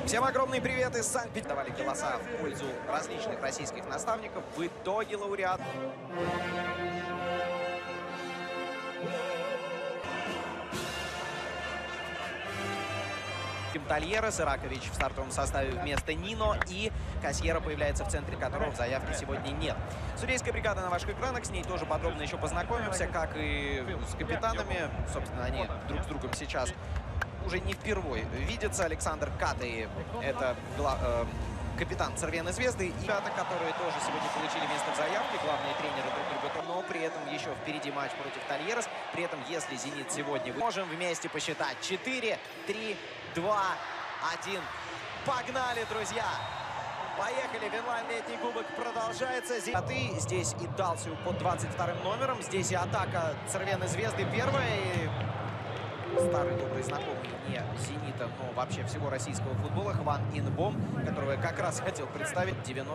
Всем огромный привет из Санкт-Петербурга. Давали голоса в пользу различных российских наставников. В итоге лауреат. Тальерес, Иракович в стартовом составе вместо Нино, и Касьера появляется в центре, которого в заявке сегодня нет. Судейская бригада на ваших экранах, с ней тоже подробно еще познакомимся, как и с капитанами. Собственно, они друг с другом сейчас уже не впервые видятся. Александр Катый, это капитан Цервены Звезды, и ребята, которые тоже сегодня получили место в заявке, главные тренеры друг друга, но при этом еще впереди матч против Тальерес. При этом, если «Зенит» сегодня можем вместе посчитать 4, 3, 2, 1. Погнали, друзья! Поехали, Винлайн летний кубок продолжается. Здесь и Далсиу под 22 номером. Здесь и атака Цервены Звезды первая. И старый добрый знакомый не «Зенита», но вообще всего российского футбола, Хван Инбом, которого я как раз хотел представить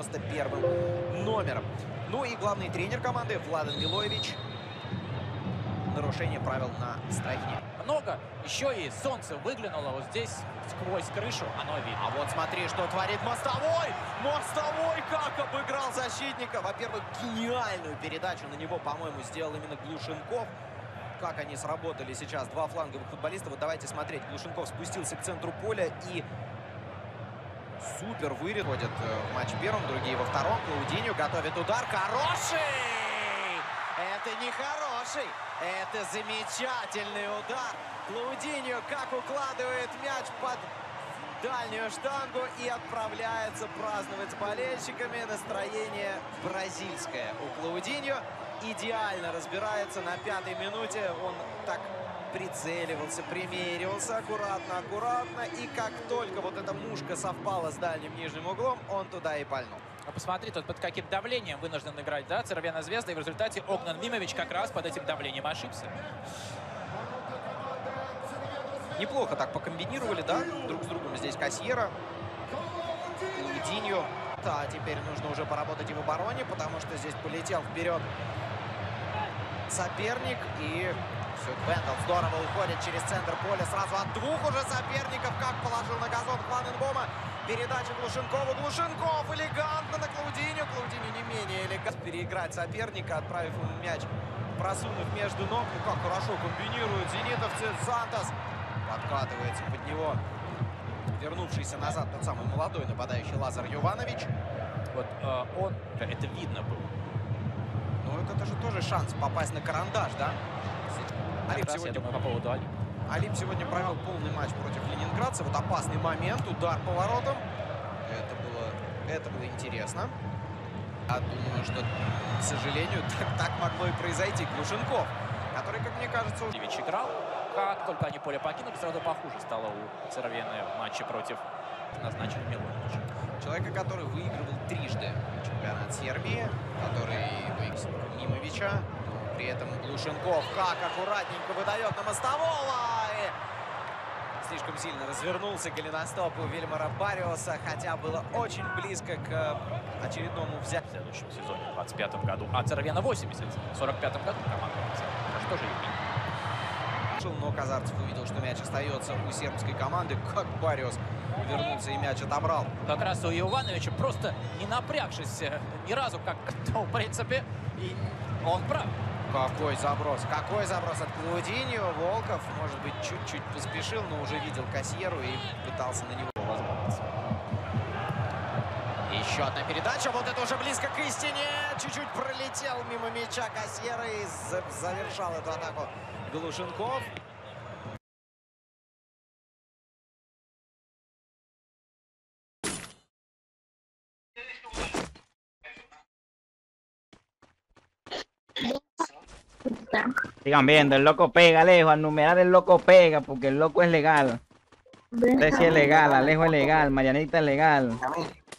91-м номером. Ну и главный тренер команды Владан Милоевич. Нарушение правил на страйкне. Много. Еще и солнце выглянуло вот здесь сквозь крышу. Оно видно. А вот смотри, что творит Мостовой. Мостовой как обыграл защитника. Во-первых, гениальную передачу на него, по-моему, сделал именно Глушенков. Как они сработали сейчас, два фланговых футболиста. Вот давайте смотреть. Глушенков спустился к центру поля и супер выводит в матч первом, другие во втором. Клаудиньо готовит удар. Хороший! Это не хороший, это замечательный удар. Клаудиньо как укладывает мяч под дальнюю штангу и отправляется праздновать с болельщиками. Настроение бразильское у Клаудиньо. Идеально разбирается на 5-й минуте. Он так прицеливался, примеривался аккуратно. И как только вот эта мушка совпала с дальним нижним углом, он туда и пальнул. А посмотри, тут под каким давлением вынужден играть, да, Цервена Звезда. И в результате Огнен Мимович как раз под этим давлением ошибся. Неплохо так покомбинировали, да, друг с другом здесь Касьера, Клаудиньо. А теперь нужно уже поработать и в обороне, потому что здесь полетел вперед соперник. И все, Бендел здорово уходит через центр поля. Сразу от двух уже соперников. Как положил на газон Хван Инбома. Передача Глушенкову. Глушенков элегантно на Клаудиньо. Клаудиньо не менее элегантно переиграть соперника, отправив ему мяч, просунув между ног. Ну как хорошо комбинируют зенитовцы. Сантос подкатывается под него. Вернувшийся назад тот самый молодой нападающий Лазар Йованович. Вот он, это видно было. Ну это же тоже шанс попасть на карандаш, да? Алип сегодня, я думаю, по поводу Алипа. Алип сегодня провел полный матч против ленинградца. Вот опасный момент, удар поворотом. Это было интересно. Я думаю, что, к сожалению, так могло и произойти. Глушенков, который, как мне кажется, уже играл. Как только они поле покинули, сразу похуже стало у Цервены в матче против назначили Милоевича. Человека, который выигрывал трижды чемпионат Сербии, который выиграл Мимовича. При этом Глушенков как аккуратненько выдает на Мостового. И слишком сильно развернулся голеностоп у Вильмара Барриоса, хотя было очень близко к очередному взятию. В следующем сезоне, в 25-м году. А Цервена 80. В 45-м году команда. Это тоже не. Но Казарцев увидел, что мяч остается у сербской команды. Как Барриос вернулся и мяч отобрал. Как раз у Йовановича, просто не напрягшись ни разу, как в принципе, и он прав. Какой заброс от Клаудиньо. Волков, может быть, чуть-чуть поспешил, но уже видел Касьеру и пытался на него возможность. Еще одна передача, вот это уже близко к истине. Чуть-чуть пролетел мимо мяча Касьера и завершал эту атаку Глушенков. Sigan viendo, el loco pega, Alejo, al numerar el loco pega, porque el loco es legal. Usted sí es legal, Alejo es legal, Marianita es legal.